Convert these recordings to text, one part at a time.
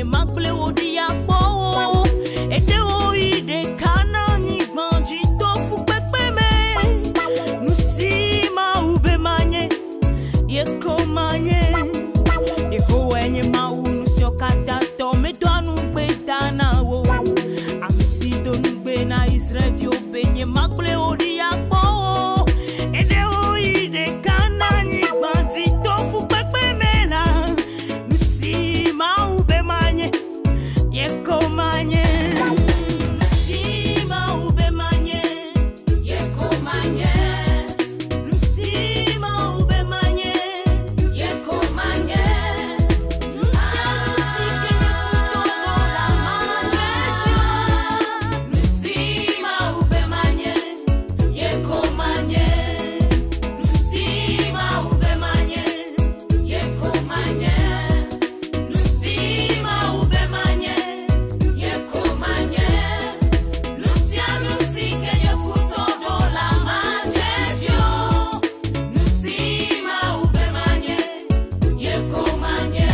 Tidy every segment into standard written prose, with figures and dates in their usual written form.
benye makble odi akpo ete o ide kana ni manji tofu pepe me nusima ube manye yeko manye eko wenye maunu siokata to me donu betana wo amisido nube na Israel vyo benye makble odi akpo ete o ide kana ni manji tofu pepe me la nusima ube manye yeko manye nusima ube manye yeko manye nusima ube manye yeko manye nusima ube manye yeko manye nusima ube manye yeko manye nusima ube manye yeko manye nusia nusike yefuto dola majejo nusima ube manye yeko manye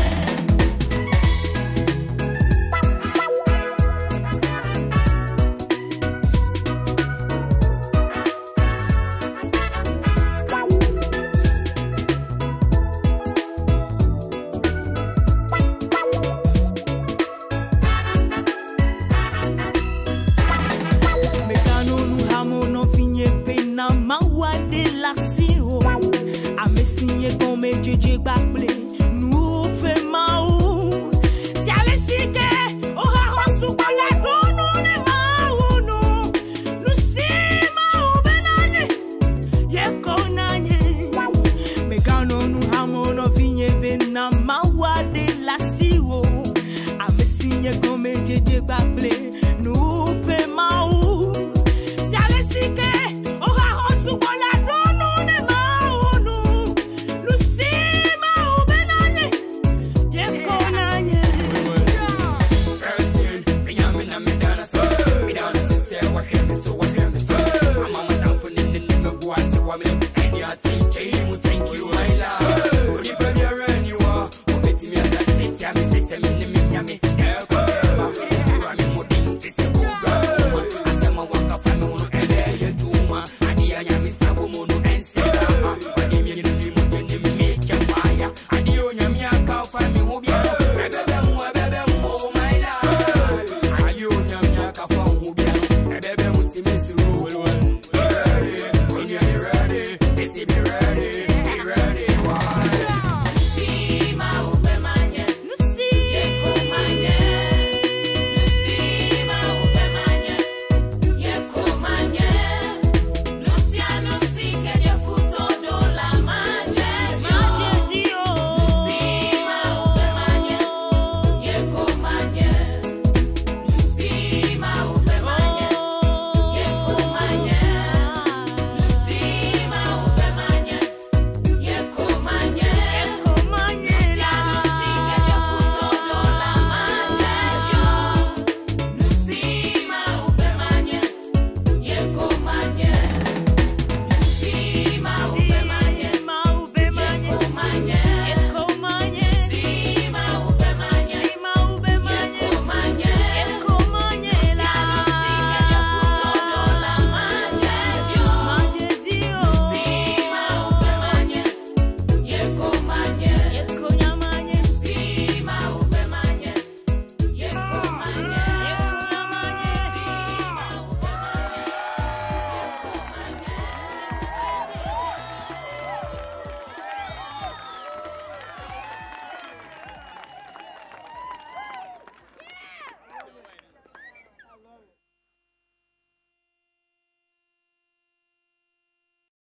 Mekano nu hamo no finye pena mawa de la siro ame sinye kome jeje bakple nu fe mau si ale sike o ha hosu kole gonu ne mau nu si mau benanye yeko nanye Mekano nu hamo no finye pena mawa de la siro ame sinye kome jeje bakple nu fe mau si ale sike o ha hosu kole gonu ne mau nu si mau benanye yeko nanye Thank you, my love.